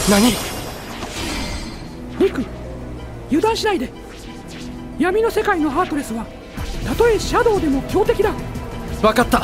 何？ リク、油断しないで。闇の世界のハートレスはたとえシャドウでも強敵だ。 分かった。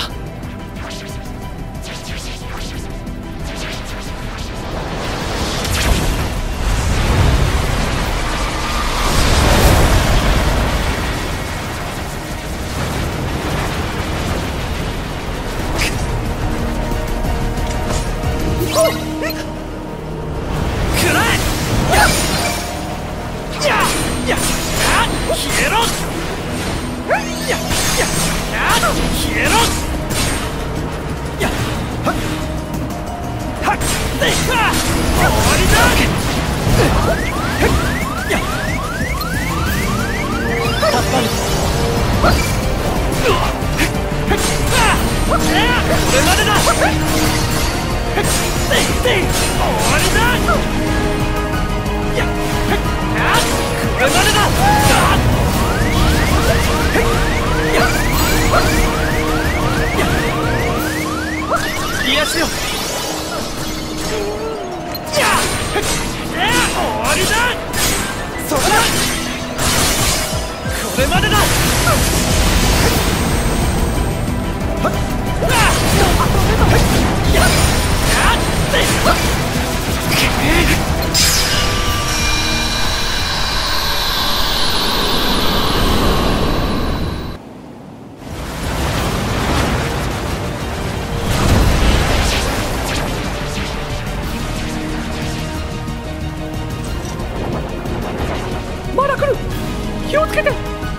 まだ来る。気をつけて。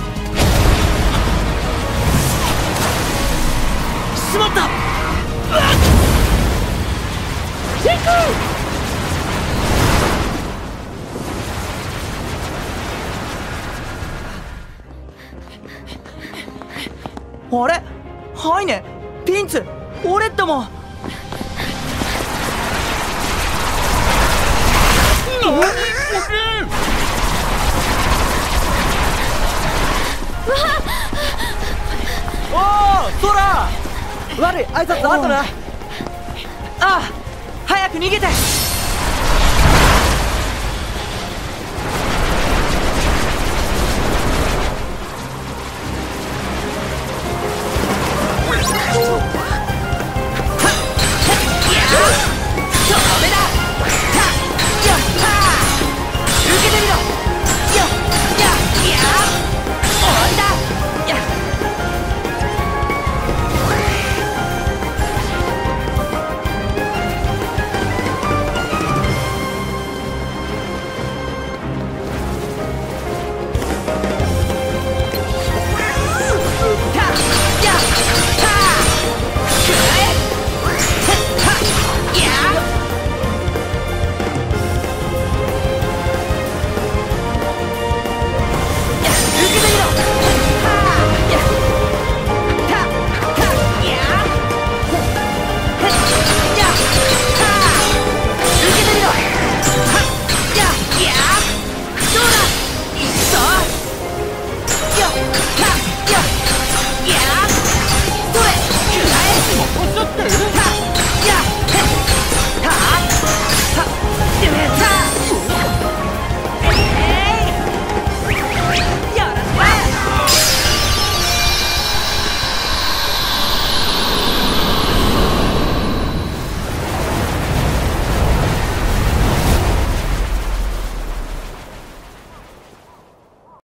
しまった。 リク！ あれ、ハイネ、ピンツ、オレットも。おお、ソラ。悪い挨拶あったな。ああ、早く逃げて。